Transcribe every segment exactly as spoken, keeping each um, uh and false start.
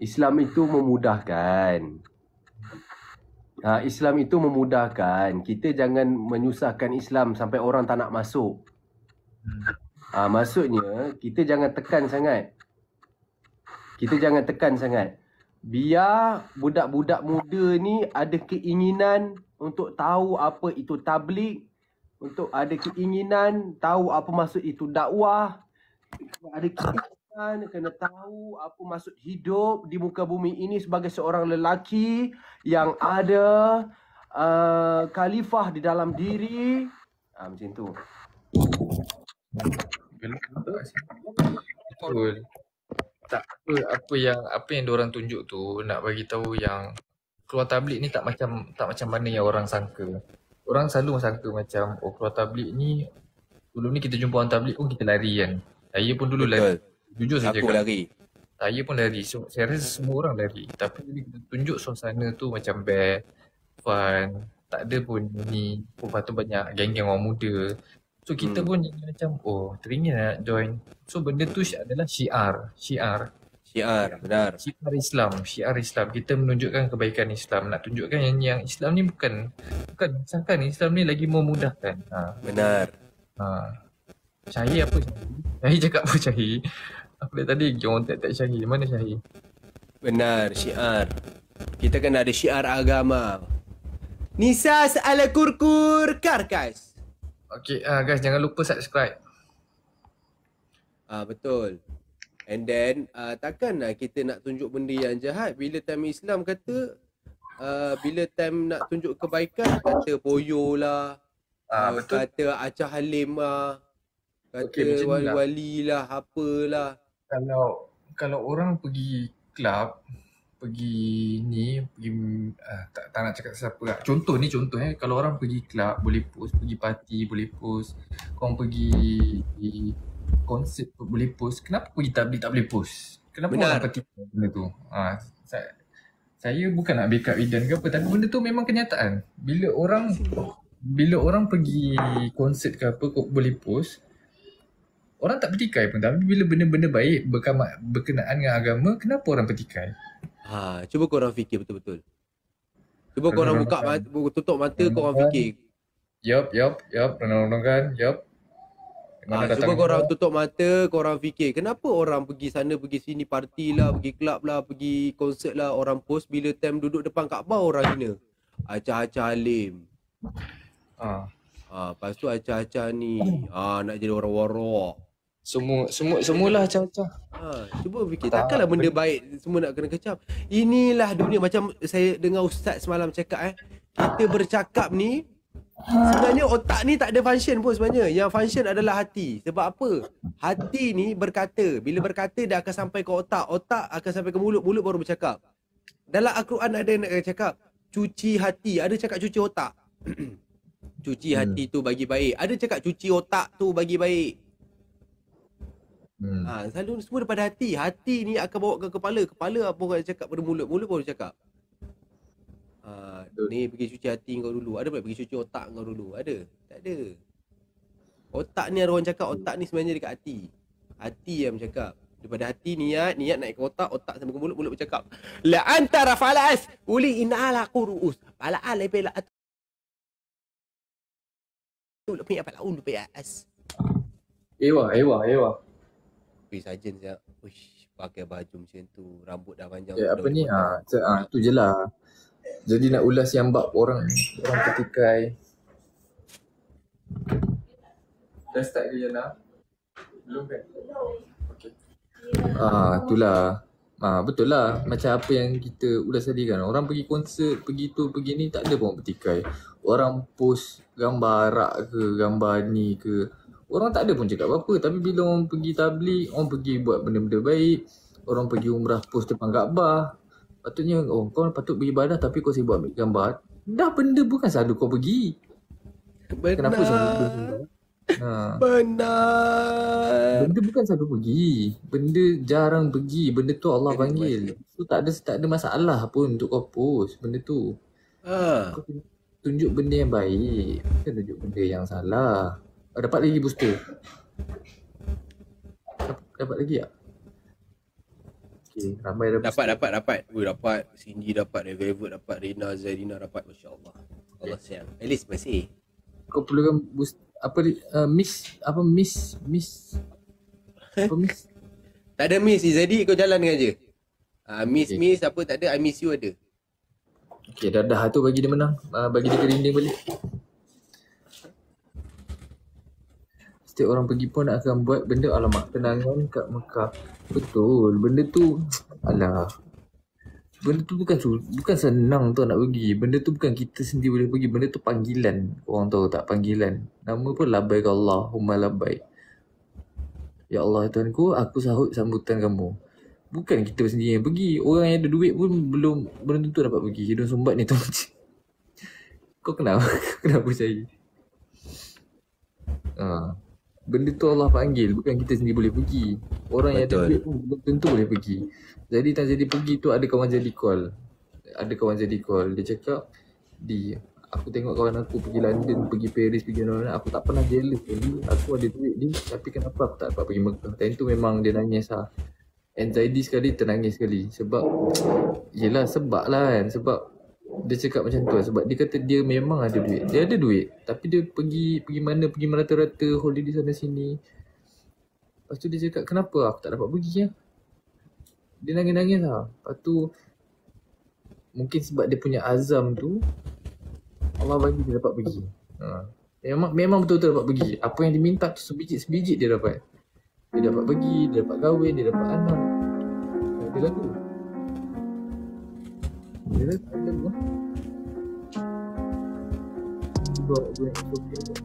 Islam itu memudahkan. Ha, Islam itu memudahkan. Kita jangan menyusahkan Islam sampai orang tak nak masuk. Ha, maksudnya, kita jangan tekan sangat. Kita jangan tekan sangat. Biar budak-budak muda ni ada keinginan untuk tahu apa itu tabligh, untuk ada keinginan tahu apa maksud itu dakwah, ada keinginan kena tahu apa maksud hidup di muka bumi ini sebagai seorang lelaki yang ada uh, khalifah di dalam diri. Ha, macam tu. Betul. Tak apa apa yang apa yang diorang tunjuk tu nak bagi tahu yang keluar tabligh ni tak macam tak macam mana yang orang sangka. Orang selalu sangka macam oh keluar tabligh ni dulu ni kita jumpa orang tabligh pun kita lari kan. Saya pun dulu Betul. lari. Jujur saya Aku cakap. lari. Saya pun lari. So, saya rasa semua orang lari. Tapi bila kita tunjuk suasana tu macam best, fun, tak ada pun ni. Oh, lepas tu banyak geng-geng orang muda. So kita Hmm. pun jadi macam oh teringin nak join. So benda tu syi- adalah syiar. Syiar. Syiar, benar. Syiar Islam. Syiar Islam. Kita menunjukkan kebaikan Islam. Nak tunjukkan yang, yang Islam ni bukan bukan misalkan Islam ni lagi memudahkan. Ha. Benar. Ha. Syahir apa Syahir? Syahir cakap apa Syahir? Aku dah tadi orang tak-tak Syahir. Mana Syahir? Benar, syiar. Kita kena ada syiar agama. Nisas ala kurkur karkas. Okay uh, guys, jangan lupa subscribe. Ah, betul. And then uh, takkanlah kita nak tunjuk benda yang jahat bila time Islam kata uh, bila time nak tunjuk kebaikan kata poyo lah, Ah, uh, betul. kata acah halim lah, kata Okey, macam ni lah. wali-wali lah, apalah. Kalau kalau orang pergi club, pergi ni, pergi uh, tak, tak nak cakap siapa lah. Contoh ni contoh eh, kalau orang pergi club boleh post, pergi party boleh post, korang pergi konsert boleh post, kenapa pergi tabligh tak boleh post? Kenapa Benar. orang petikai benda tu? Ha, saya, saya bukan nak backup Idan ke apa, tapi benda tu memang kenyataan. Bila orang bila orang pergi konsert ke apa kok boleh post, orang tak petikai pun. Tapi bila benda-benda baik berkama, berkenaan dengan agama, kenapa orang petikai? Ha, cuba korang fikir betul-betul. Cuba Kalau korang orang buka makan. mata, tutup mata, Orang korang makan. fikir. Yup, yup, yup. Renung-renung kan, yup. Mana Ha, datang cuba korang semua? tutup mata, korang fikir. Kenapa orang pergi sana, pergi sini, parti lah, pergi club lah, pergi konsert lah, orang post bila time duduk depan Kaabah orang hina. Acah-acah alim. Ha. Ha, lepas tu acah-acah ni. Ha, nak jadi orang warok. Semua, semua, semualah acah-acah. Ha, cuba fikir. Tak, Takkanlah benda benda- baik semua nak kena kecam. Inilah dunia. Macam saya dengar Ustaz semalam cakap eh. Kita bercakap ni, sebenarnya otak ni tak ada function pun sebenarnya. Yang function adalah hati. Sebab apa? Hati ni berkata. Bila berkata dia akan sampai ke otak. Otak akan sampai ke mulut. Mulut baru bercakap. Dalam Al-Quran ada yang nak cakap cuci hati. Ada cakap cuci otak. Cuci Hmm. hati tu bagi baik. Ada cakap cuci otak tu bagi baik. Hmm. Ha, selalu semua daripada hati. Hati ni akan bawa ke kepala. Kepala apa orang cakap pada mulut. Mulut baru cakap. Ha, Betul. ni pergi cuci hati kau dulu. Ada pula pergi cuci otak kau dulu. Ada? Tak ada. Otak ni ada orang cakap otak ni sebenarnya dekat hati. Hati yang bercakap. Daripada hati niat, niat naik ke otak, otak sampai ke mulut, mulut bercakap. La antara falas uli inala quruus. Fala alai bela atu. Lebih apa laun lebih as. Ewa, ewa, ewa. Pergi sajen siap. Uish, pakai baju macam tu, rambut dah panjang. Ya, dah apa ni? potong. Ha, ah, tu je lah. Jadi nak ulas yang bab orang orang petikai. Dah start ke Yana? Belum kan? Okay. Ah, itulah. Ah, betul lah. Macam apa yang kita ulas tadi kan. Orang pergi konsert, pergi tu, pergi ni, tak ada pun orang petikai. Orang post gambar arak ke, gambar ni ke. Orang tak ada pun cakap apa-apa. Tapi bila orang pergi tabligh, orang pergi buat benda-benda baik. Orang pergi umrah post depan Kaabah. Patutnya, oh kau patut beribadah tapi kau sibuk ambil gambar. Dah benda bukan selalu kau pergi. Kenapa selalu benda Benar. Ha. Benar. Benda bukan selalu pergi. Benda jarang pergi. Benda tu Allah Benda tu panggil. So tak ada tak ada masalah pun untuk kau post benda tu. Ha. Kau tunjuk benda yang baik. Bukan tunjuk benda yang salah. Oh, dapat lagi booster. Dapat, dapat lagi tak? Okay, ramai dah Dapat, dapat, dapat. Ui, dapat. Cindy dapat, Red Velvet dapat, Rina, Zairina dapat. Masya Allah. Allah sayang. At least masih. Kau perlukan boost, apa uh, miss apa miss miss apa miss Tak ada miss, jadi kau jalan dengan je. Uh, miss, Okay. miss apa tak ada, I miss you ada. Okay, dah dah tu bagi dia menang. Uh, bagi dia kerinding balik. Setiap orang pergi pun akan buat benda alamak kenangan kat Mekah. Betul, benda tu alah. Benda tu bukan su- bukan senang tu nak pergi. Benda tu bukan kita sendiri boleh pergi. Benda tu panggilan. Orang tahu tak panggilan. Nama pun labbaik Allahumma labbaik. Ya Allah Tuhanku, aku sahut sambutan kamu. Bukan kita sendiri yang pergi. Orang yang ada duit pun belum belum tentu dapat pergi. Hidung sumbat ni tu. Kau kenapa? Kenapa percaya? Ha. Benda tu Allah panggil, bukan kita sendiri boleh pergi. Orang yang ada Betul. duit pun belum tentu boleh pergi. Jadi tak jadi pergi tu ada kawan jadi call. Ada kawan jadi call. Dia cakap, Di, aku tengok kawan aku pergi London, pergi Paris, pergi mana-mana. Aku tak pernah jealous Di. Aku ada duit Di. Tapi kenapa aku tak dapat pergi Mekah? Time tu memang dia nangis lah. Anxiety sekali, ternangis sekali. Sebab, yelah sebab lah kan. Sebab dia cakap macam tu lah. Sebab dia kata dia memang ada duit. Dia ada duit. Tapi dia pergi pergi mana, pergi merata-rata, holiday sana sini. Lepas tu dia cakap, kenapa aku tak dapat pergi ya? Dia nangis-nangis lah. Lepas tu, mungkin sebab dia punya azam tu, Allah bagi dia dapat pergi. Ha. Memang memang betul-betul dapat pergi. Apa yang diminta tu sebiji-sebiji dia dapat. Dia dapat pergi, dia dapat kahwin, dia dapat anak. Dia lagu. Dia lagu. Dia lagu. Bawa gue yang Ethiopia tu.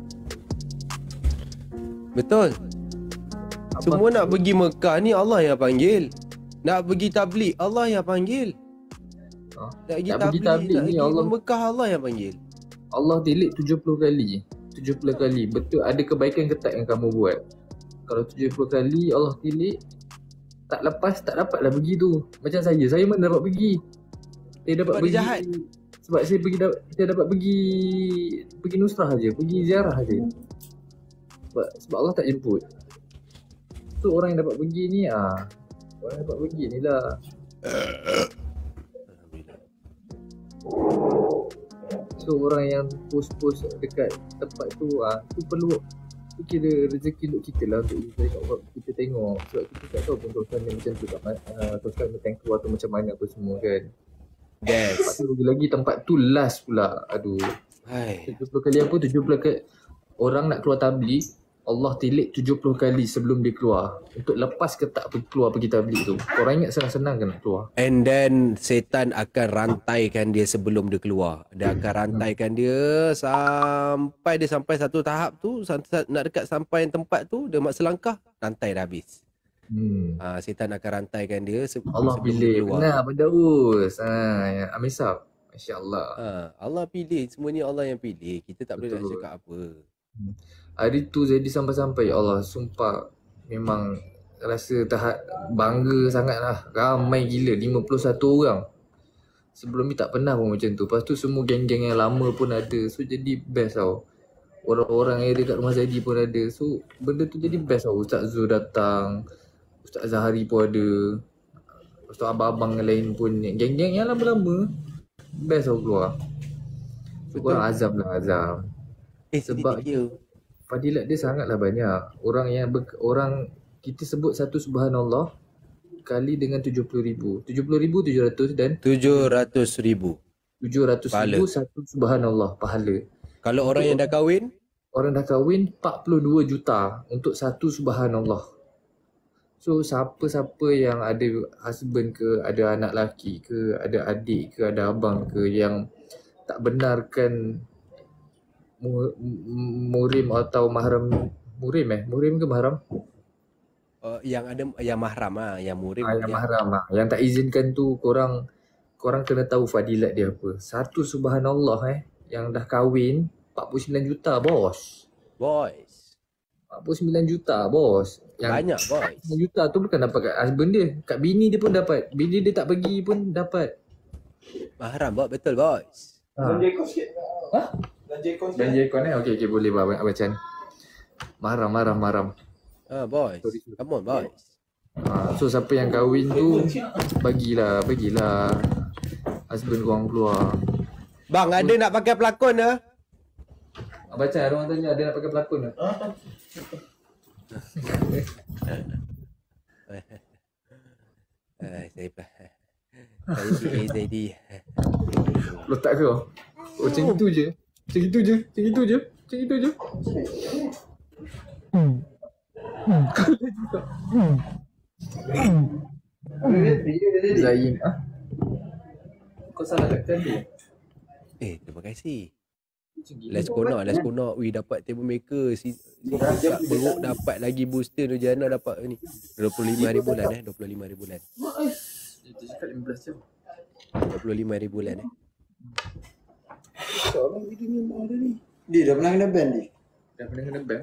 Betul. Abang Semua nak tu, pergi Mekah ni Allah yang panggil. Nak pergi tabligh Allah yang panggil. ha, Nak pergi nak pergi tabligh, tabligh nak ni pergi Allah Mekah Allah yang panggil. Allah delete tujuh puluh kali. tujuh puluh kali. Betul ada kebaikan ke tak yang kamu buat? Kalau tujuh puluh kali Allah delete, tak lepas tak dapatlah pergi tu. Macam saya, saya mana dapat pergi. Saya dapat Sebab dia pergi jahat. sebab saya pergi da- saya dapat pergi pergi nusrah aja, pergi ziarah aja. Sebab sebab Allah tak jemput. So orang yang dapat pergi ni ah, orang yang dapat pergi ni lah. Alhamdulillah. So orang yang post-post dekat tempat tu ah, tu perlu tu kira rezeki untuk kita lah untuk kita tengok, kita tengok. Sebab kita tak tahu pun tuan macam tu kat mana, uh, tuan yang keluar tu macam mana apa semua kan. Lepas Yes. tu lagi-lagi tempat tu last pula. Aduh. Hai. tujuh puluh kali apa? tujuh puluh kali orang nak keluar tabligh, Allah tilik tujuh puluh kali sebelum dia keluar. Untuk lepas ke tak pergi- keluar pergi tabligh tu. Korang ingat senang-senang kan nak keluar? And then setan akan rantaikan dia sebelum dia keluar. Dia akan rantaikan dia sampai dia sampai satu tahap tu, sa- sa- nak dekat sampai tempat tu, dia mak selangkah, rantai dah habis. Hmm. Ha, setan akan rantaikan dia se- Allah sebelum dia pilih. keluar. Benar, Berdaus. Ha, ya, Amisab. Masya Allah. Ha, Allah pilih, semua ni Allah yang pilih. Kita tak boleh nak Betul. cakap apa. Hari tu jadi sampai-sampai, ya Allah, sumpah memang rasa tahap bangga sangat lah. Ramai gila, lima puluh satu orang. Sebelum ni tak pernah pun macam tu. Lepas tu semua geng-geng yang lama pun ada. So jadi best tau. Orang-orang yang dekat rumah Zaidi pun ada. So benda tu jadi best tau. Ustaz Zul datang, Ustaz Zahari pun ada. Lepas tu abang-abang yang lain pun, geng-geng yang lama-lama. Best tau keluar. So Betul. korang azam lah, azam. Eh, Sebab sedikit je. fadilat dia sangatlah banyak. Orang yang ber, orang kita sebut satu subhanallah kali dengan tujuh puluh ribu. tujuh puluh ribu tujuh ratus dan tujuh ratus ribu. tujuh ratus ribu satu subhanallah pahala. Kalau orang yang dah kahwin, Orang dah kahwin empat puluh dua juta untuk satu subhanallah. So siapa-siapa yang ada husband ke, ada anak lelaki ke, ada adik ke, ada abang ke yang tak benarkan mu- mu- murim atau mahram, murim eh? Murim ke mahram? uh, yang ada yang mahram ah, yang murim. Ah, yang mahram lah. Yang tak izinkan tu korang korang kena tahu fadilat dia apa. Satu subhanallah eh yang dah kahwin empat puluh sembilan juta bos. Boys. empat puluh sembilan juta bos. Yang Banyak boys. sembilan juta tu bukan dapat kat husband dia, kat bini dia pun dapat. Bini dia tak pergi pun dapat. Mahram bot betul boys. Ha. Belanja ikon sikit. Ha? Belanja ikon sikit. Belanja ikon eh. Okey okey boleh bah bacaan. Mahram mahram mahram. Ah boys. Sorry. Come on boys. Ha, so siapa yang kahwin tu bagilah, bagilah husband korang keluar. Bang, ada nak pakai pelakon ke? Baca ada orang tanya ada nak pakai pelakon ke? Ah, saya saya P A tadi. Letak kau. Oh macam itu je. Macam itu je. Macam itu je. Macam itu je. Hmm. Hmm. Zaim ah. Kau salah kata dia. Eh, terima kasih. Let's go nak, let's go nak. Wih, dapat table maker. Si, si Kak Beruk dapat lagi booster tu. Jana dapat ni. dua puluh lima ribu bulan eh. dua puluh lima ribu bulan. Dia cakap lima belas jam. dua puluh lima ribu bulan eh. Seorang video memang ada ni. Dia dah pernah kena ban ni. Dah pernah kena ban?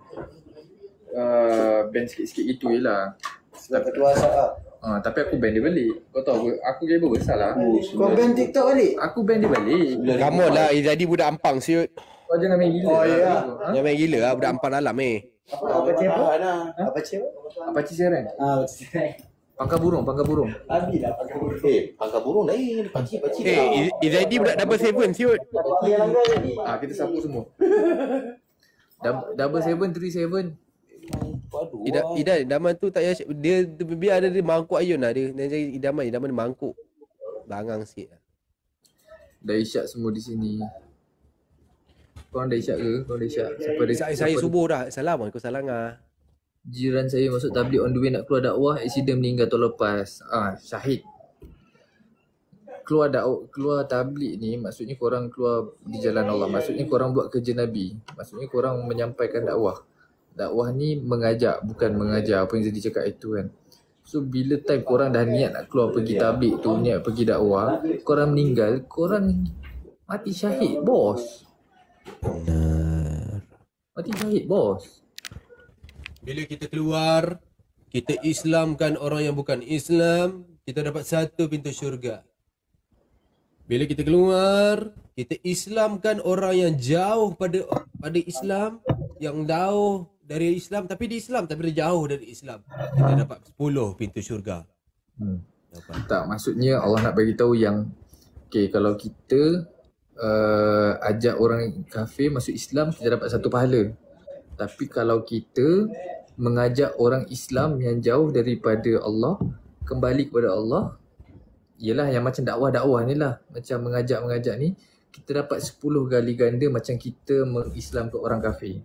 Uh, ban sikit-sikit itu je lah. Sebab ketua asal lah. Uh, tapi aku ban dia balik. Kau tahu apa? Aku gamer besar lah. Oh, kau ban TikTok balik? Aku ban dia balik. Come on lah. Eh, jadi budak ampang siut. Kau jangan main gila. Oh lah. ya. Ha? Jangan main gila lah. Budak ampang dalam eh. Apa apa cewek? Apa cewek? Apache Serang. Ah, cewek. Pangkal burung, pangkal burung. Abi dah pakai burung. Eh, pangkal burung lain. Pakcik-pakcik. Eh, Izadi budak double seven siut. Pakcik yang langgar tadi. Ah, kita sapu semua. Dou- Double seven, three seven. Ida, Ida, idaman tu tak payah dia, dia biar ada dia mangkuk ayun lah dia. Dia jadi idaman, idaman dia mangkuk. Bangang sikit lah. Dah isyak semua di sini. Korang dah isyak ke? Korang dah isyak? Siapa ada, Saya, siapa saya ada- subuh dah. Assalamualaikum salam ah. Jiran saya masuk tabligh on the way nak keluar dakwah, accident meninggal tahun lepas. Ah, syahid. Keluar dakwah, keluar tabligh ni maksudnya korang keluar di jalan Allah. Maksudnya korang buat kerja Nabi. Maksudnya korang menyampaikan dakwah. Dakwah ni mengajak, bukan mengajar. Apa yang jadi cakap itu kan. So bila time korang dah niat nak keluar pergi tabligh tu, niat pergi dakwah, korang meninggal, korang mati syahid, bos. Benar. Mati syahid, bos. Bila kita keluar, kita Islamkan orang yang bukan Islam, kita dapat satu pintu syurga. Bila kita keluar, kita Islamkan orang yang jauh pada pada Islam, yang jauh dari Islam tapi di Islam tapi dia jauh dari Islam. Kita dapat sepuluh pintu syurga. Hmm. Dapat. Tak, maksudnya Allah nak bagi tahu yang okay, kalau kita uh, ajak orang kafir masuk Islam, kita dapat satu pahala. Tapi kalau kita mengajak orang Islam yang jauh daripada Allah kembali kepada Allah, ialah yang macam dakwah-dakwah ni lah, macam mengajak-mengajak ni, kita dapat sepuluh kali ganda macam kita mengislamkan orang kafir.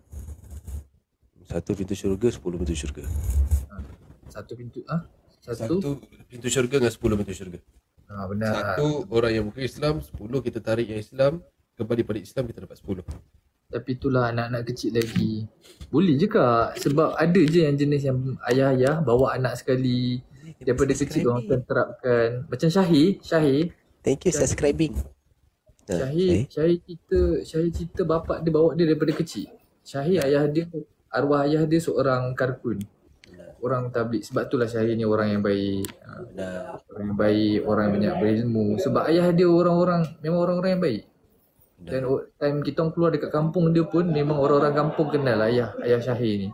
Satu pintu syurga, sepuluh pintu syurga. Satu pintu ah satu, Satu pintu syurga dengan sepuluh pintu syurga. ah benar. Satu orang yang bukan Islam, sepuluh kita tarik yang Islam, kembali pada Islam kita dapat sepuluh. Tapi itulah anak-anak kecil lagi. Boleh je kak. Sebab ada je yang jenis yang ayah-ayah bawa anak sekali. Daripada kecil orang akan terapkan. Macam Syahir. Syahir. Thank you subscribing. Syahir. Syahir cerita. Syahir cerita bapak dia bawa dia daripada kecil. Syahir ayah dia, arwah ayah dia seorang karkun. Orang tabligh. Sebab itulah Syahir ni orang yang baik. Benar. Orang yang baik. Orang yang banyak berilmu. Sebab ayah dia orang-orang, memang orang-orang yang baik. Dan time kita orang keluar dekat kampung dia pun memang orang-orang kampung kenal ayah ayah Syahir ni.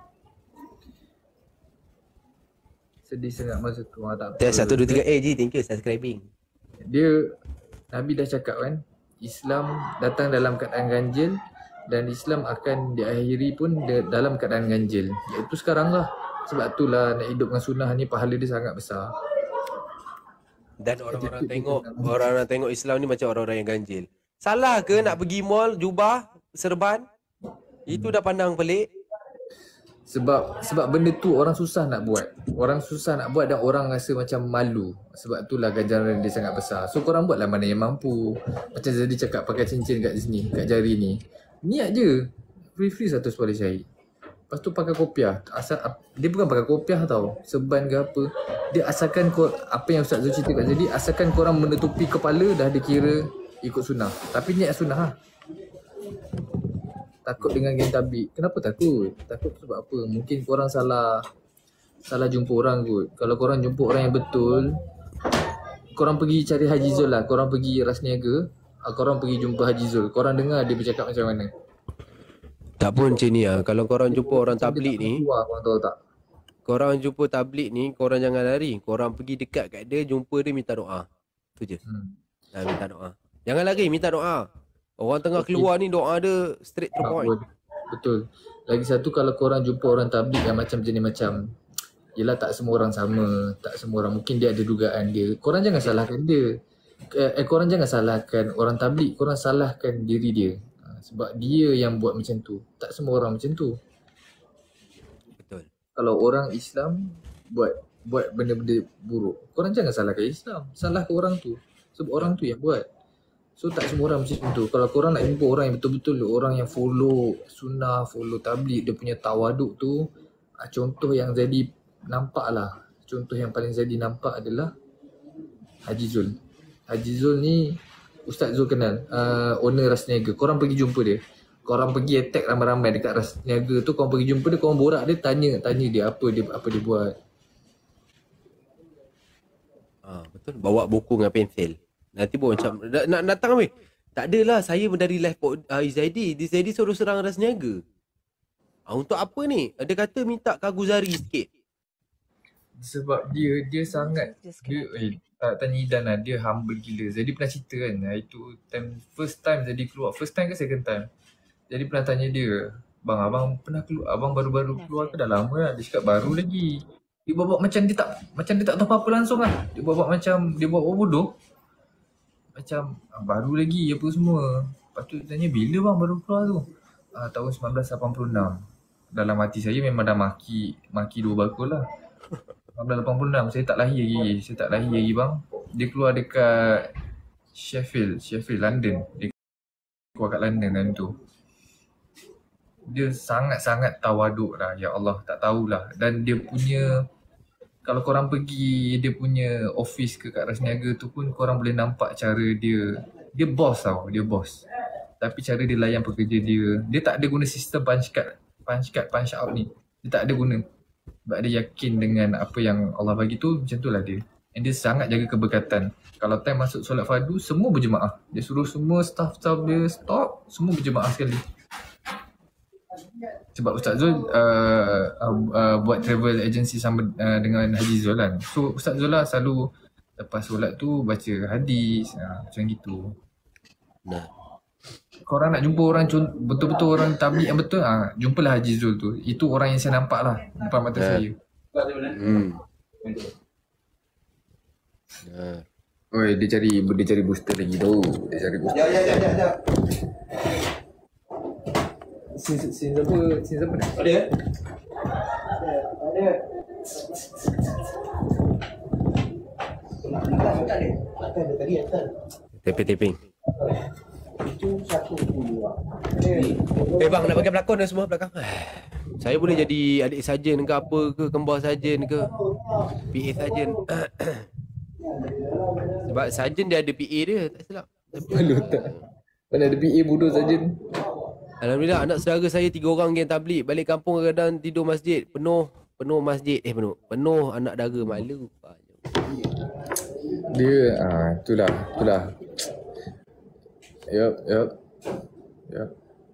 Sedih sangat masa tu. Ah, tak apa. satu dua tiga A G, thank you subscribing. Dia Nabi dah cakap kan, Islam datang dalam keadaan ganjil dan Islam akan diakhiri pun de- dalam keadaan ganjil. Iaitu sekarang lah. Sebab itulah nak hidup dengan sunnah ni pahala dia sangat besar. Dan orang-orang tengok orang-orang tengok Islam ni macam orang-orang yang ganjil. Salah ke nak pergi mall jubah serban? Itu dah pandang pelik. Sebab sebab benda tu orang susah nak buat. Orang susah nak buat dan orang rasa macam malu. Sebab itulah ganjaran dia sangat besar. So korang buatlah mana yang mampu. Macam Zadi cakap pakai cincin kat sini, kat jari ni. Niat je. Free-free satu pada Syahid. Lepas tu pakai kopiah. Asal, dia bukan pakai kopiah tau. Seban ke apa. Dia asalkan kor, apa yang Ustaz Zul cerita kat Zadi, asalkan korang menutupi kepala dah dikira ikut sunnah. Tapi niat sunnah lah. Takut dengan geng tabik. Kenapa takut? Takut sebab apa? Mungkin korang salah Salah jumpa orang kot. Kalau korang jumpa orang yang betul, korang pergi cari Haji Zul lah. Korang pergi Ras Niaga, korang pergi jumpa Haji Zul. Korang dengar dia bercakap macam mana. Tak pun macam ni lah. Kalau korang jumpa orang tablik ni, Keluar, korang tahu tak? korang jumpa tablik ni, korang jangan lari. Korang pergi dekat kat dia, jumpa dia, minta doa. Tu je. Hmm. Nah, minta doa. Jangan lari, minta doa. Orang tengah Okay. keluar ni, doa dia straight to the Tak point. boleh. Betul. Lagi satu, kalau korang jumpa orang tablik yang macam jenis macam, yelah tak semua orang sama, tak semua orang, mungkin dia ada dugaan dia. Korang jangan salahkan dia. Eh, eh korang jangan salahkan orang tablik, korang salahkan diri dia. Ha, sebab dia yang buat macam tu. Tak semua orang macam tu. Betul. Kalau orang Islam buat buat benda-benda buruk, korang jangan salahkan Islam, salahkan orang tu. Sebab orang tu yang buat. So tak semua orang macam tu. Kalau korang nak jumpa orang yang betul-betul, orang yang follow sunnah, follow tabligh, dia punya tawaduk tu, ah, contoh yang jadi nampak lah. Contoh yang paling jadi nampak adalah Haji Zul. Haji Zul ni Ustaz Zul kenal, uh, owner Ras Niaga. Korang pergi jumpa dia. Korang pergi attack ramai-ramai dekat Ras Niaga tu, korang pergi jumpa dia, korang borak dia, tanya tanya dia apa dia apa dia buat. Ah, betul. Bawa buku dengan pensel. Nanti pun macam nak, nak datang weh. Tak adalah, saya dari live pod uh, Izaidi. Di Izaidi suruh serang Ras Niaga. Ah, untuk apa ni? Dia kata minta Kaguzari sikit. Sebab dia dia sangat dia eh, tak tanya Idan lah, dia humble gila. Jadi pernah cerita kan, itu time first time jadi keluar, first time ke second time. Jadi pernah tanya dia, bang abang pernah keluar, abang baru-baru keluar ke dah lama lah? Dia cakap baru lagi. Dia buat-buat macam dia tak macam dia tak tahu apa-apa langsung lah. Dia buat-buat macam dia buat-buat bodoh. Macam ah, baru lagi apa semua. Lepas tu tanya bila bang baru keluar tu? Ah, tahun sembilan belas lapan puluh enam. Dalam hati saya memang dah maki maki dua bakul lah. sembilan belas lapan puluh enam saya tak lahir lagi. Saya tak lahir lagi bang. Dia keluar dekat Sheffield, Sheffield London. Dia keluar kat London time tu. Dia sangat-sangat tawaduk lah. Ya Allah, tak tahulah. Dan dia punya, kalau korang pergi dia punya office ke kat Ras Niaga tu pun, korang boleh nampak cara dia. Dia boss tau, dia boss. Tapi cara dia layan pekerja dia, dia tak ada guna sistem punch card, punch card, punch out ni. Dia tak ada guna. Sebab dia yakin dengan apa yang Allah bagi tu, macam tu lah dia. And dia sangat jaga keberkatan. Kalau time masuk solat fardu, semua berjemaah. Dia suruh semua staff-staff dia stop, semua berjemaah sekali. Sebab Ustaz Zul uh, uh, uh, buat travel agency sama uh, dengan Haji Zul kan. So Ustaz Zul lah selalu lepas solat tu baca hadis, uh, macam gitu. Nah. Korang nak jumpa orang con- betul-betul orang tabligh yang betul, ah, jumpalah Haji Zul tu. Itu orang yang saya nampak lah depan mata Yeah. saya. Hmm. Nah. Oi, dia cari dia cari booster lagi tu. Dia cari booster. Ya, ya, ya, ya, ya. Sin sin siapa? Sin siapa ni? Ada? Ada. Nak nak nak ada. Nak ada tadi ada. Taping-taping. Itu satu puluh. Eh bang, nak pakai pelakon dah semua belakang. Saya boleh jadi adik sarjan ke apa ke, kembar sarjan ke, P A sarjan. Sebab sarjan dia ada P A dia, tak silap. Malu tak? Mana ada P A bodoh saja. Alhamdulillah, anak saudara saya tiga orang geng tabligh. Balik kampung kadang tidur masjid. Penuh, penuh masjid. Eh penuh, penuh anak dara malu. Dia ah itulah, itulah. Yup, yup. Yup.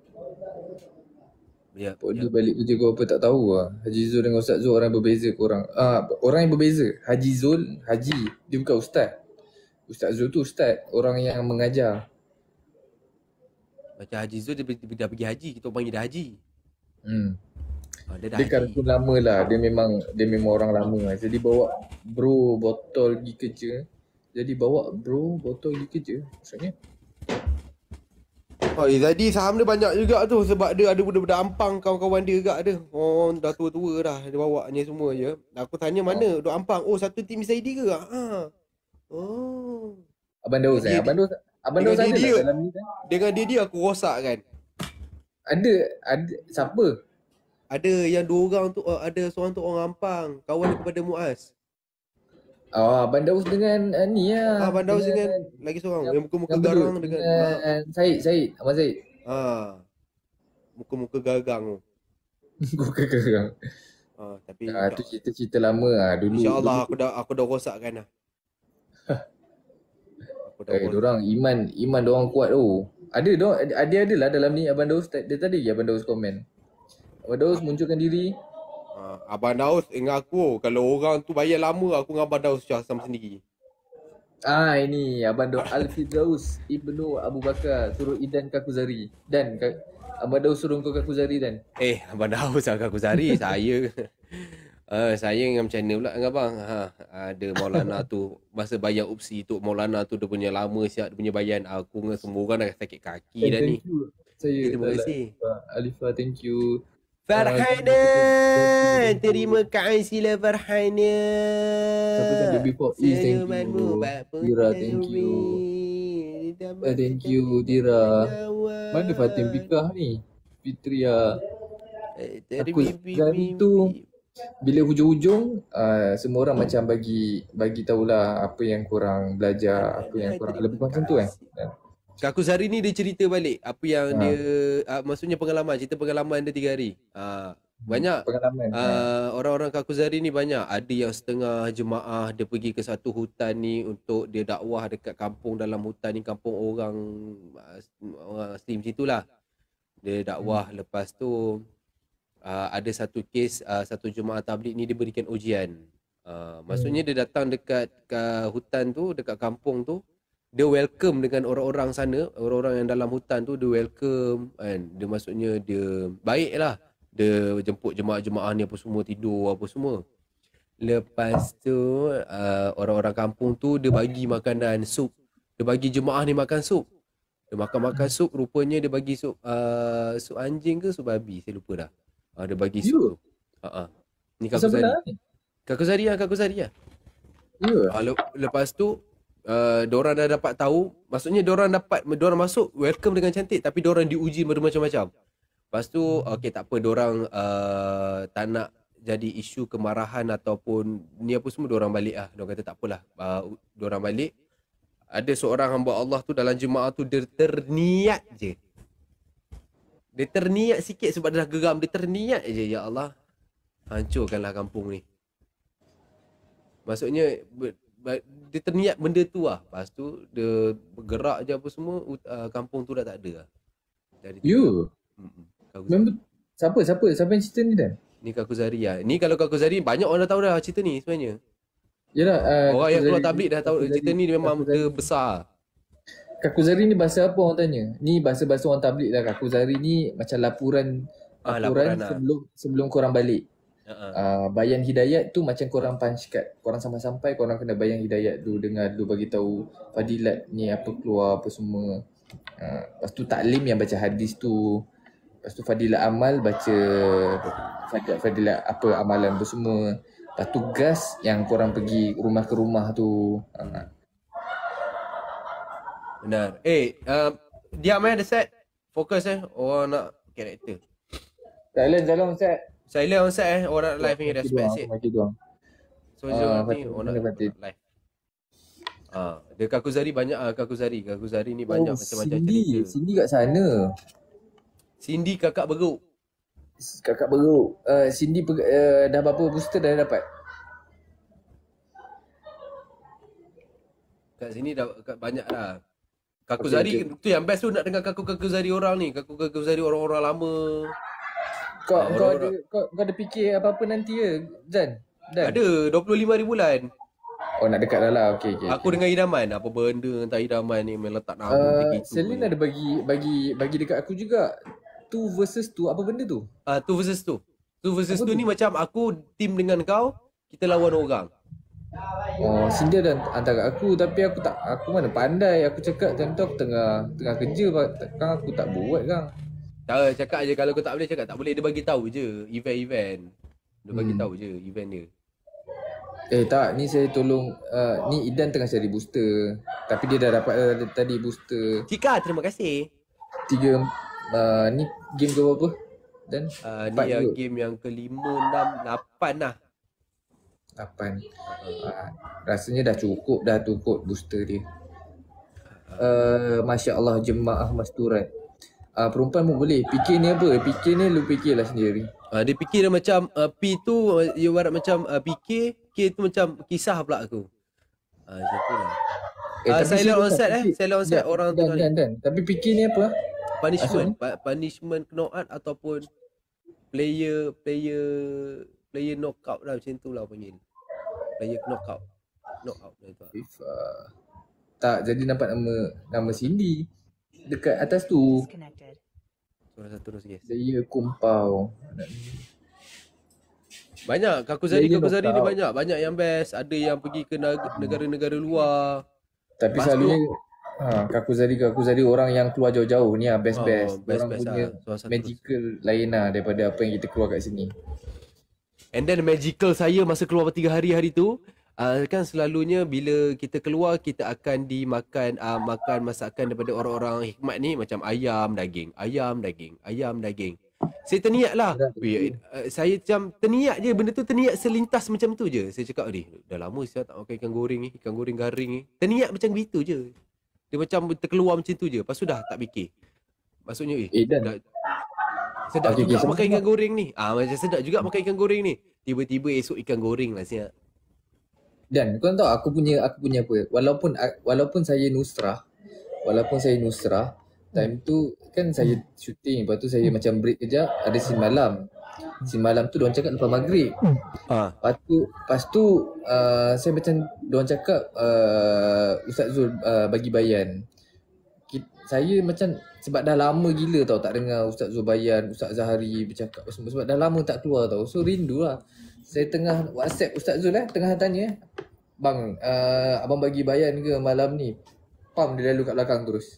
Ya, Oh, ya. dia balik kerja kau apa tak tahu lah. Haji Zul dengan Ustaz Zul orang yang berbeza korang. Ah, orang yang berbeza. Haji Zul, Haji. Dia bukan Ustaz. Ustaz Zul tu Ustaz. Orang yang mengajar. Macam Haji Zul dia, dia, dia dah pergi haji, kita panggil dia haji. Hmm. Ah, dia dah Dia haji. kartun lama lah. Dia memang dia memang orang lama lah. Jadi bawa bro botol pergi kerja. Jadi bawa bro botol pergi kerja. Maksudnya Oh, eh, jadi saham dia banyak juga tu sebab dia ada budak-budak Ampang, kawan-kawan dia juga ada. Oh, dah tua-tua dah dia bawa ni semua je. Aku tanya mana duk Ampang? Oh, satu tim Saidi ke? Ha. Oh. Abang Daus eh. Dia- Abang Daus Abang dengan Daus ada dia- tak dalam ni kan? Dengan dia dia aku rosak kan. Ada. Ada. Siapa? Ada yang dua orang tu, uh, ada seorang tu orang Ampang, kawan daripada Muaz. Oh, Abang Daus dengan uh, ni lah. Ah, Bandau dengan lagi seorang yang muka-muka yang garang belut dengan dengan ah, Syed, Syed. Abang Syed. ah. Muka-muka garang tu. Gua kekerang. Ah, tapi Ah, tu cerita-cerita lama ah dulu. insya-Allah dulu. aku dah aku dah rosakkan dah. Aku dah Eh, rosak. dorang iman iman dorang kuat tu. Ada dong ada adalah dalam ni Abang Daus dia tadi Abang Daus komen. Abang Daus munculkan diri. Ah, Uh, Abang Daus dengan aku. Kalau orang tu bayar lama, aku dengan Abang Daus sama sendiri. Ah ini Abang Do Al-Firdaus Ibnu Abu Bakar suruh Idan Kakuzari. Dan Ka- Abang Daus suruh kau Kakuzari Dan. Eh, Abang Daus agak aku cari. Saya uh, saya dengan macam mana pula dengan abang. Ha, ada Maulana tu masa bayar opsi tu Maulana tu dia punya lama siap dia punya bayan. Aku dengan semua orang dah sakit kaki Eh, dah ni. thank you. Saya Terima kasih. Alifah, thank you. Farhana, terima kasihlah Farhana. Siapa tadi before Is, thank Senyumanmu you. bapa Tira, thank you. Eh, thank you Tira. Mana Fatim Bikah ni? Fitria. Aku hari tu bila hujung-hujung uh, semua orang macam bagi bagi tahulah apa yang korang belajar, apa yang korang lebih macam tu kan. Kakuzari ni dia cerita balik apa yang Ha. dia uh, maksudnya pengalaman, cerita pengalaman dia tiga hari. Uh, banyak Pengalaman. ha. uh, orang-orang Kakuzari ni banyak. Ada yang setengah jemaah dia pergi ke satu hutan ni untuk dia dakwah dekat kampung dalam hutan ni, kampung orang uh, orang asli macam itulah. Dia dakwah hmm. lepas tu uh, ada satu kes uh, satu jemaah tabligh ni dia berikan ujian. Uh, maksudnya hmm. dia datang dekat ke hutan tu, dekat kampung tu, dia welcome dengan orang-orang sana, orang-orang yang dalam hutan tu dia welcome kan. Dia maksudnya dia baik lah. Dia jemput jemaah-jemaah ni apa semua tidur apa semua. Lepas tu uh, orang-orang kampung tu dia bagi makanan sup. Dia bagi jemaah ni makan sup. Dia makan-makan sup, rupanya dia bagi sup uh, sup anjing ke sup babi, saya lupa dah. Uh, dia bagi sup tu. Ha ah. Ni Kakuzari. Kakuzari lah, Kakuzari lah. Ya. Uh, le- lepas tu Uh, diorang dah dapat tahu, maksudnya diorang dapat, diorang masuk welcome dengan cantik tapi diorang diuji bermacam-macam. Lepas tu okey tak apa, diorang uh, tak nak jadi isu kemarahan ataupun ni apa semua, diorang balik lah. Diorang kata tak apalah, uh, diorang balik. Ada seorang hamba Allah tu dalam jemaah tu dia terniat je. Dia terniat sikit sebab dia dah geram, dia terniat je, ya Allah hancurkanlah kampung ni. Maksudnya ber, dia terniat benda tu lah. Lepas tu dia bergerak je apa semua, uh, kampung tu dah tak ada lah. Dari You. Hmm. Member siapa siapa siapa yang cerita ni Dan? Ni Kakuzari lah. Ni kalau Kakuzari banyak orang dah tahu dah cerita ni sebenarnya. Yalah uh, Orang yang keluar tabligh dah tahu cerita ni, dia memang dia besar. Kakuzari ni bahasa apa orang tanya? Ni bahasa-bahasa orang tabligh lah. Kakuzari ni macam laporan Ah, laporan laporan lah. sebelum sebelum korang balik. Uh-huh. Uh, bayan hidayat tu macam korang punch card. Korang sampai-sampai korang kena bayan hidayat dulu, dengar dulu, bagi tahu fadilat ni apa keluar apa semua. Uh, lepas tu taklim yang baca hadis tu. Lepas tu fadilat amal baca fadilat, fadilat apa amalan tu semua. Lepas tu gas yang korang pergi rumah ke rumah tu. Uh. Benar. Eh, uh, diam eh, ada set. Fokus eh. Orang nak karakter. Silent jalan Ustaz. Silent on set eh. Orang nak live ni respect sikit. Maki doang. So, Ah, uh, ni Fatin, orang nak mana Fatin? live. Ah, dia Kakuzari banyak ah Kakuzari. Kakuzari ni banyak Oh, macam-macam Cindy. cerita. Cindy kat sana. Cindy kakak beruk. Kakak beruk. Uh, Cindy peg- uh, dah berapa booster dah dapat? Kat sini dah kat banyak dah. Kakuzari Okay, okay. tu yang best tu nak dengar kaku-kakuzari orang ni. Kaku-kakuzari orang-orang lama. Kau Ah, kau ada orang-orang- kau, kau ada fikir apa-apa nanti ke, Zan? Dan. Ada dua puluh lima hari bulan. Oh, nak dekat dah lah. Okey okey. Aku dengan Idaman. Apa benda entah Idaman ni meletak nama uh, begitu. Selin ada bagi bagi bagi dekat aku juga. Two versus two, apa benda tu? Ah, tu versus tu. Tu versus Apa tu tu? ni macam aku team dengan kau, kita lawan orang. Oh, Cindy ada antara aku tapi aku tak aku mana pandai. Aku cakap time tu aku tengah tengah kerja, kan aku tak buat kan. Tak, cakap je kalau kau tak boleh cakap tak boleh, dia bagi tahu je event-event. Dia bagi Hmm. tahu je event dia. Eh tak, ni saya tolong uh, ni Idan tengah cari booster. Tapi dia dah dapat uh, tadi booster Cika, terima kasih. tiga uh, ni game ke berapa? Dan Uh, Empat ni yang juga. game yang kelima, enam, lapan lah. lapan. Uh, rasanya dah cukup dah tu kod booster dia. Uh, Masya Allah jemaah masturat. Uh, perempuan pun boleh. Fikir ni apa? Fikir ni lu fikirlah sendiri. Uh, dia fikir dia macam uh, P tu uh, ibarat macam uh, P K, K tu macam kisah pula aku. Ah uh, macam tu lah. Eh, Ah, tapi silent serius on tak? set eh, Fikir- silent on set Dan- orang tu dan, tadi. dan, dan. Tapi fikir ni apa? Punishment, pa- punishment knock out ataupun player player player knockout lah, macam tu lah panggil. Player knockout. Knockout lah tu. FIFA. Tak, jadi nampak nama nama Cindy dekat atas tu. Disconnected. Suara satu terus guys. Dia kumpau. Banyak Kakuzari Player Kakuzari ni knockout. banyak. Banyak yang best. Ada yang pergi ke neg- negara-negara luar. Tapi Lepas selalunya ha, Kakuzari Kakuzari orang yang keluar jauh-jauh ni lah best best. Oh, best Orang best punya lah. Suara satu terus. magical lain lah daripada apa yang kita keluar kat sini. And then magical saya masa keluar tiga hari hari tu, uh, kan selalunya bila kita keluar kita akan dimakan uh, makan masakan daripada orang-orang hikmat ni macam ayam daging, ayam daging, ayam daging. Saya terniat lah. Weh, uh, saya macam terniat je benda tu, terniat selintas macam tu je. Saya cakap ni, dah lama saya tak makan ikan goreng ni, ikan goreng garing ni. Terniat macam begitu je. Dia macam terkeluar macam tu je. Lepas tu dah tak fikir. Maksudnya eh, Eh, Dan. dah, sedap Okey, juga okey, makan ikan goreng ni. Ah macam sedap juga makan ikan goreng ni. Tiba-tiba esok ikan goreng lah siap. Dan kau tahu aku punya aku punya apa? Walaupun walaupun saya nusrah, walaupun saya nusrah, time tu kan saya syuting, lepas tu saya macam break kejap, ada scene malam. Scene malam tu diorang cakap lepas maghrib. Ah. Lepas tu, lepas tu uh, saya macam diorang cakap uh, Ustaz Zul uh, bagi bayan. Kita, saya macam sebab dah lama gila tau tak dengar Ustaz Zul Bayan, Ustaz Zahari bercakap semua, sebab dah lama tak keluar tau. So rindu lah. Saya tengah WhatsApp Ustaz Zul eh, tengah tanya, bang, uh, abang bagi bayan ke malam ni? Pam, dia lalu kat belakang terus.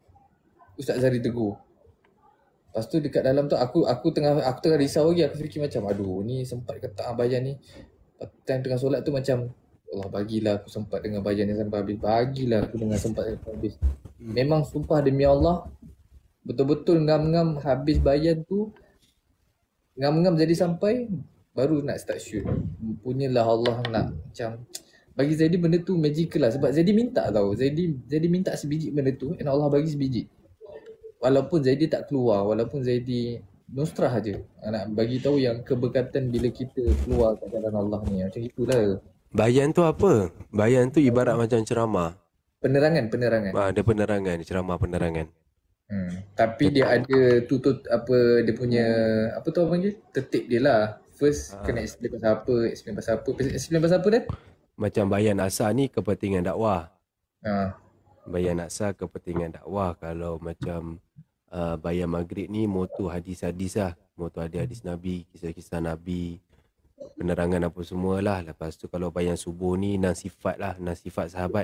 Ustaz Zahari tegur. Lepas tu dekat dalam tu aku aku tengah aku tengah risau lagi, aku fikir macam aduh ni sempat ke tak bayan ni. Time tengah solat tu macam Allah bagilah aku sempat dengar bayan ni sampai habis. Bagilah aku dengar sempat sampai habis. Memang sumpah demi Allah betul-betul ngam-ngam habis bayan tu, ngam-ngam jadi sampai baru nak start shoot. Punyalah Allah nak macam bagi Zaidi benda tu magical lah, sebab Zaidi minta tau. Zaidi Zaidi minta sebiji benda tu dan Allah bagi sebiji. Walaupun Zaidi tak keluar, walaupun Zaidi nusrah aja, nak bagi tahu yang keberkatan bila kita keluar kat jalan Allah ni. Macam itulah. Bayan tu apa? Bayan tu ibarat macam ceramah. Penerangan, penerangan. Ah, ada penerangan, ceramah penerangan. Hmm. Tapi dia ada tutut apa dia punya apa tu apa panggil? Tertib dia lah. First Ah. kena explain pasal apa, explain pasal apa, explain pasal apa dah? Macam bayan asar ni kepentingan dakwah. Ha. Bayan asar kepentingan dakwah. Kalau macam uh, bayan maghrib ni motu hadis-hadis lah. Motu hadis-hadis Nabi, kisah-kisah Nabi, penerangan apa semualah. Lepas tu kalau bayan subuh ni enam sifat lah, enam sifat sahabat.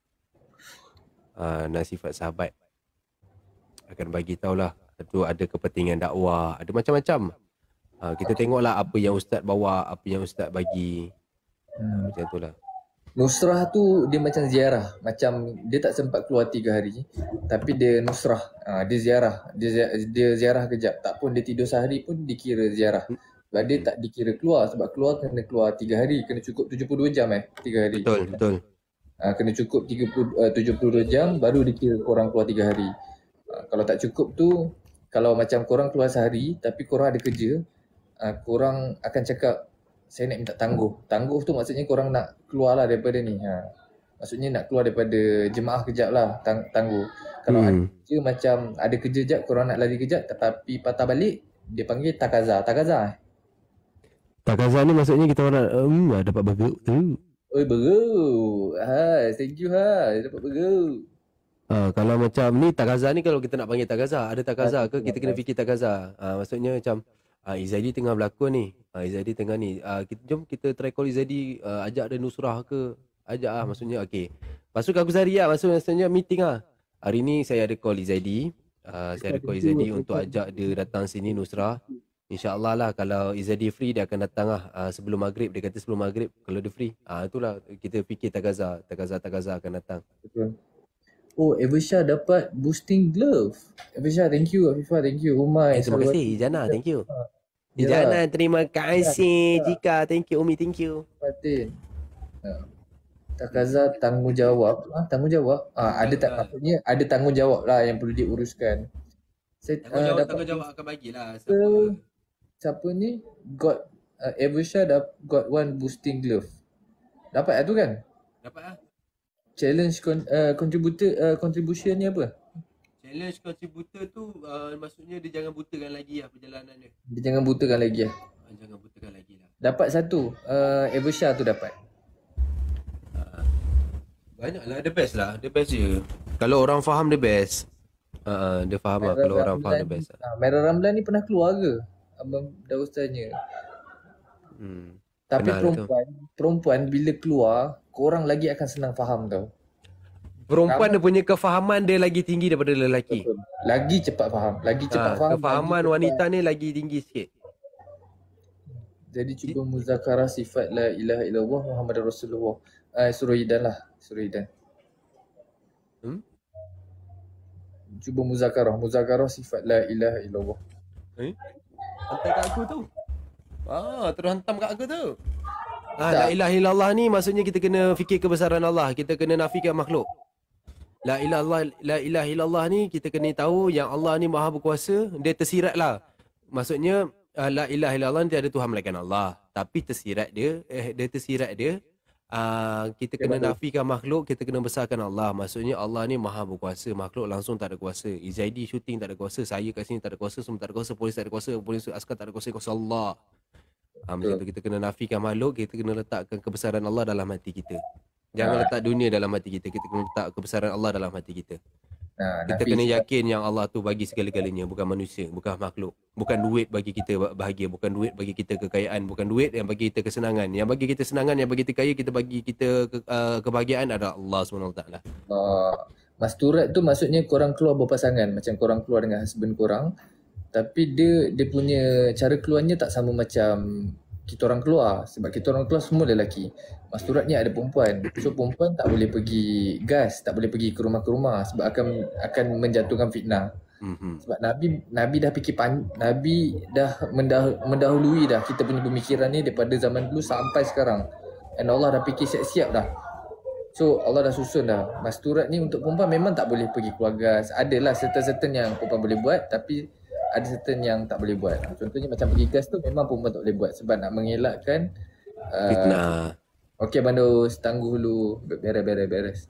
Uh, enam sifat sahabat. Akan bagi tahulah. Tu ada kepentingan dakwah, ada macam-macam. Uh, kita tengoklah apa yang ustaz bawa, apa yang ustaz bagi. Hmm. Macam tu lah. Nusrah tu dia macam ziarah. Macam dia tak sempat keluar tiga hari, tapi dia nusrah. Ha, dia ziarah. Dia, zi- dia ziarah kejap. Tak pun dia tidur sehari pun dikira ziarah. Sebab dia tak dikira keluar. Sebab keluar kena keluar tiga hari. Kena cukup tujuh puluh dua jam eh. tiga hari. Betul, betul. Ha, kena cukup tiga puluh, uh, tujuh puluh dua jam baru dikira korang keluar tiga hari. Ha, kalau tak cukup tu, kalau macam korang keluar sehari tapi korang ada kerja, uh, korang akan cakap saya nak minta tangguh. Tangguh tu maksudnya korang nak keluar lah daripada ni. Ha. Maksudnya nak keluar daripada jemaah kejap lah, tang- tangguh. Kalau Hmm. ada kerja macam ada kerja jap, korang nak lari kejap tetapi patah balik, dia panggil takaza. Takaza eh? Takaza ni maksudnya kita orang um, dapat burger tu. Oi burger. Ha, thank you ha. Dapat burger. Ha, kalau macam ni takaza ni, kalau kita nak panggil takaza, ada takaza ke kita kena fikir takaza. Ha, maksudnya macam ah, Izadi tengah berlakon ni. Ah, Izadi tengah ni. Ah, kita jom kita try call Izadi, uh, ajak dia nusrah ke. Ajak ah maksudnya okey. Lepas tu aku Zari lah, maksud, maksudnya meeting ah. Hari ni saya ada call Izadi. Uh, saya ada call Izadi untuk ajak dia datang sini nusrah. InsyaAllah lah kalau Izadi free dia akan datang lah uh, sebelum maghrib. Dia kata sebelum maghrib kalau dia free. Ah, itulah kita fikir takaza. Takaza-takaza akan datang. Betul. Oh, Eversha dapat boosting glove. Eversha, thank you. Afifah, thank you. Umay. Eh, terima kasih Jana, thank you. Ya. Jana, terima kasih. Jika, thank you. Umi, thank you. Fatin. Ha. Takaza tanggungjawab. Ah, tanggungjawab. Ah, ada tak maksudnya ada tanggungjawab lah yang perlu diuruskan. Saya uh, dapat tanggungjawab akan bagilah. siapa, siapa ni? Got uh, Eversha dah got one boosting glove. Dapat lah tu kan? Dapat lah. Challenge con, uh, contributor uh, contribution ni apa? challenge kontributor tu uh, maksudnya dia jangan butakan lagi lah perjalanan dia. Dia jangan butakan lagi lah. Uh, jangan butakan lagi lah. Dapat satu, uh, Eversha tu dapat. Uh, banyak lah, the best lah, the best je. Kalau orang faham the best. Uh, dia faham lah kalau orang faham the best lah. Ha, Merah Ramlan ni pernah keluar ke? Abang dah ustaznya. Hmm. Tapi Kenal perempuan, perempuan bila keluar, korang lagi akan senang faham tau. Perempuan Ramai- dia punya kefahaman dia lagi tinggi daripada lelaki. Betul. Lagi cepat faham, lagi cepat Ha, faham. kefahaman lagi cepat- wanita ni lagi tinggi sikit. Jadi cuba muzakarah sifat la ilaha illallah Muhammadar Rasulullah. Uh, suruh Idan lah, suruh Idan. Hmm? Cuba muzakarah, muzakarah sifat la ilaha illallah. Eh? Hantar kat aku tu. Ah, terus hantam kat aku tu. Ah, Tak. la ilaha illallah ni maksudnya kita kena fikir kebesaran Allah. Kita kena nafikan makhluk. La ilaha la ilaha illallah ni kita kena tahu yang Allah ni Maha berkuasa, dia tersirat lah. Maksudnya uh, la ilaha illallah ni tiada Tuhan melainkan Allah. Tapi tersirat dia, eh, dia tersirat dia uh, kita kena nafikan makhluk, kita kena besarkan Allah. Maksudnya Allah ni Maha berkuasa, makhluk langsung tak ada kuasa. E Z D shooting tak ada kuasa, saya kat sini tak ada kuasa, semua tak ada kuasa, polis tak ada kuasa, polis askar tak ada kuasa, kuasa Allah. Ha, macam tu kita kena nafikan makhluk, kita kena letakkan kebesaran Allah dalam hati kita. Jangan letak dunia dalam hati kita, kita kena letak kebesaran Allah dalam hati kita. Nah, Kita kena yakin yang Allah tu bagi segala-galanya, bukan manusia, bukan makhluk. Bukan duit bagi kita bahagia, bukan duit bagi kita kekayaan, bukan duit yang bagi kita kesenangan. Yang bagi kita kesenangan, yang bagi kita kaya, kita bagi kita ke, uh, kebahagiaan adalah Allah subhanahu wa taala. Uh, masturat tu maksudnya korang keluar berpasangan, macam korang keluar dengan husband korang, tapi dia dia punya cara keluarnya tak sama macam kita orang keluar, sebab kita orang keluar semua lelaki. Masturatnya ada perempuan. So perempuan tak boleh pergi gas, tak boleh pergi ke rumah ke rumah sebab akan akan menjatuhkan fitnah. Mm-hmm. Sebab Nabi Nabi dah fikir pan, Nabi dah mendah, mendahului dah kita punya pemikiran ni daripada zaman dulu sampai sekarang. And Allah dah fikir siap-siap dah. So Allah dah susun dah. Masturat ni untuk perempuan memang tak boleh pergi keluar gas. Adalah certain-certain yang perempuan boleh buat, tapi ada certain yang tak boleh buat. Contohnya macam pergi gas tu memang perempuan tak boleh buat sebab nak mengelakkan uh, Fitnah. Okey Bandus, tangguh dulu. Beres-beres-beres.